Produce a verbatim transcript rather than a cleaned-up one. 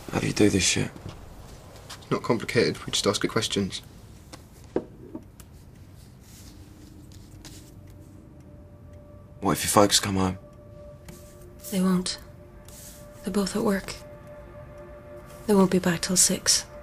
How do you do this shit? It's not complicated. We just ask her questions. What if your folks come home? They won't. They're both at work. They won't be back till six.